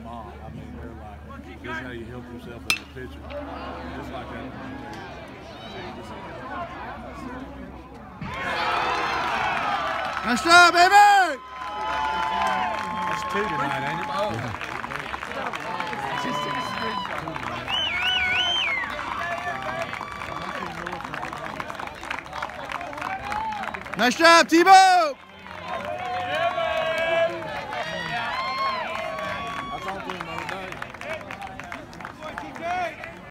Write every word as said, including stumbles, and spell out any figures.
mob. I mean, they're like, this is how you help yourself as a pitcher. Just like that. Nice job, baby! That's two tonight, ain't it? Oh. Yeah. Nice job, Tebow!